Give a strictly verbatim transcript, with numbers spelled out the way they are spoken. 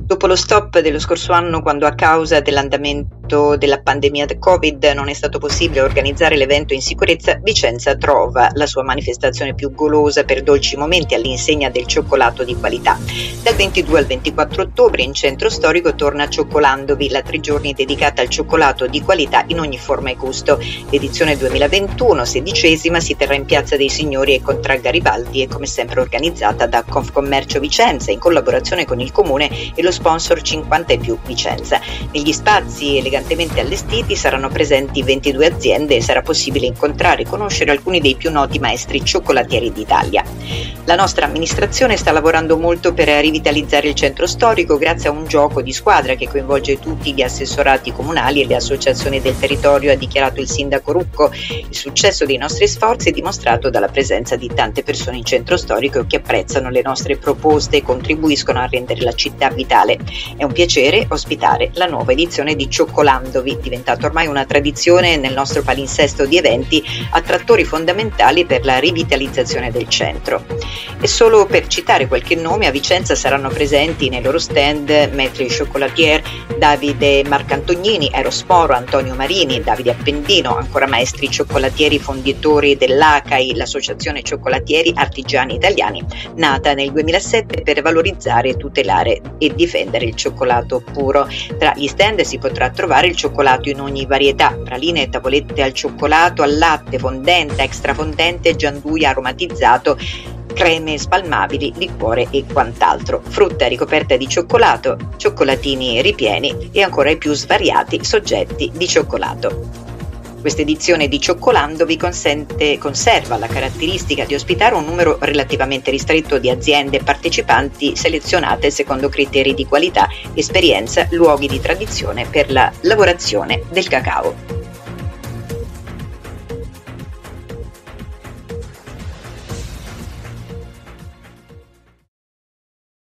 Dopo lo stop dello scorso anno, quando a causa dell'andamento della pandemia da Covid non è stato possibile organizzare l'evento in sicurezza, Vicenza trova la sua manifestazione più golosa per dolci momenti all'insegna del cioccolato di qualità. Dal ventidue al ventiquattro ottobre in centro storico torna Cioccolandovi, la tre giorni dedicata al cioccolato di qualità in ogni forma e gusto. L'edizione duemilaventuno, sedicesima, si terrà in Piazza dei Signori e Contra Garibaldi e come sempre organizzata da Confcommercio Vicenza in collaborazione con il Comune e lo sponsor cinquanta e più Vicenza. Negli spazi elegantemente allestiti saranno presenti ventidue aziende e sarà possibile incontrare e conoscere alcuni dei più noti maestri cioccolatieri d'Italia. La nostra amministrazione sta lavorando molto per rivitalizzare il centro storico grazie a un gioco di squadra che coinvolge tutti gli assessorati comunali e le associazioni del territorio, ha dichiarato il sindaco Rucco. Il successo dei nostri sforzi è dimostrato dalla presenza di tante persone in centro storico che apprezzano le nostre proposte e contribuiscono a rendere la città vitale. È un piacere ospitare la nuova edizione di Cioccolandovi, diventato ormai una tradizione nel nostro palinsesto di eventi, attrattori fondamentali per la rivitalizzazione del centro. E solo per citare qualche nome, a Vicenza saranno presenti nei loro stand Maître Chocolatier, Davide Marcantognini, Erosporo, Antonio Marini, Davide Appendino, ancora maestri cioccolatieri fonditori dell'A C A I, l'Associazione Cioccolatieri Artigiani Italiani, nata nel duemilasette per valorizzare, tutelare e difendere il cioccolato puro. Tra gli stand si potrà trovare il cioccolato in ogni varietà, praline e tavolette al cioccolato, al latte, fondente, extrafondente, gianduia aromatizzato, creme spalmabili, liquore e quant'altro, frutta ricoperta di cioccolato, cioccolatini ripieni e ancora i più svariati soggetti di cioccolato. Questa edizione di Cioccolandovi consente, conserva la caratteristica di ospitare un numero relativamente ristretto di aziende partecipanti selezionate secondo criteri di qualità, esperienza, luoghi di tradizione per la lavorazione del cacao.